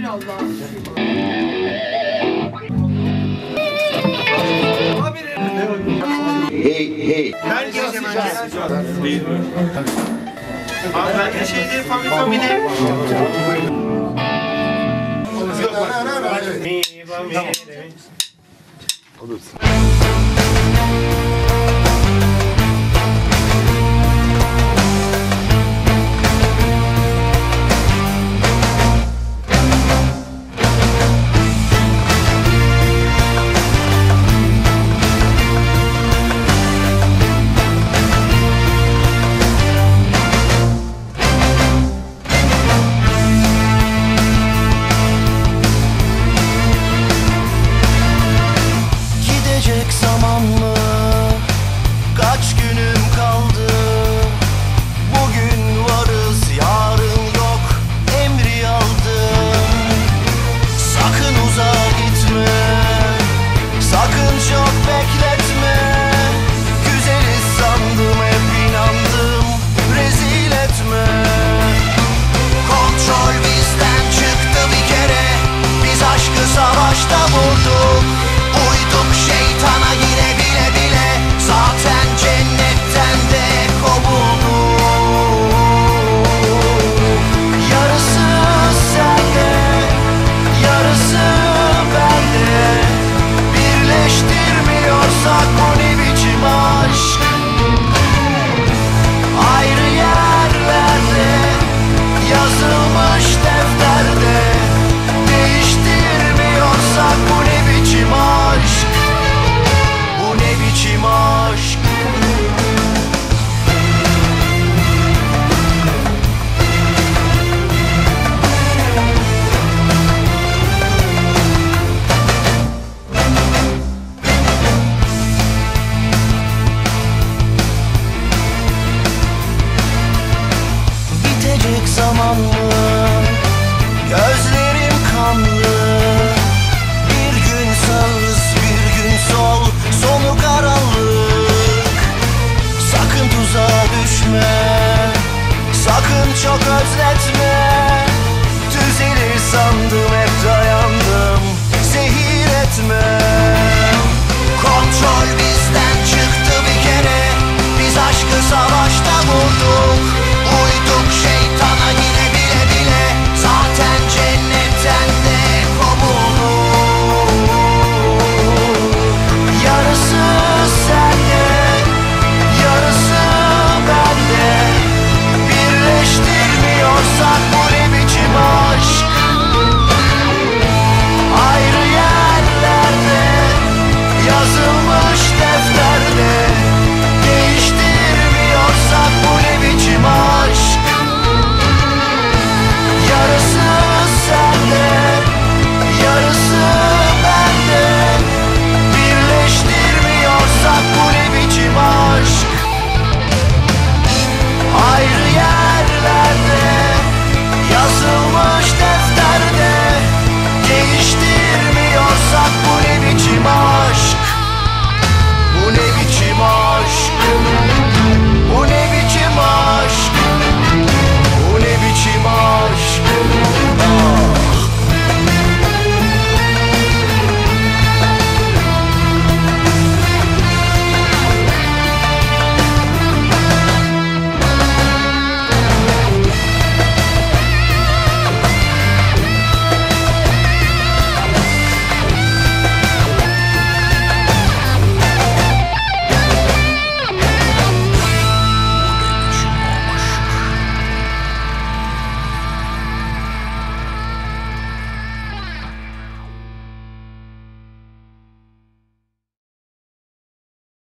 Allah'ım. Hey. Herkes değil mi? Abi ben şeyde famide. Olursun. Zaman mı? Kaç günüm kaldı? Bugün varız, yarın yok. Emri aldım. Sakın uzağa gitme, sakın çok bekletme. Güzeliz sandım, hep inandım. Rezil etme. Kontrol bizden çıktı bir kere. Biz aşkı savaşta vurduk. Uyduk şeytana yine bile bile. Zaten cennetten de kovulduk. Yarısı sende, yarısı bende. Birleştirmiyorsak bu ne biçim aşk? Ayrı yerlerde yazılmış defterde. Değiştirmiyorsak bu ne biçim aşk? Bu ne biçim aşk? Bitecek zaman mı? Gözlerim kanlı. Bir gün sağız, bir gün sol. Sonu karanlık. Sakın tuzağa düşme, sakın çok özletme.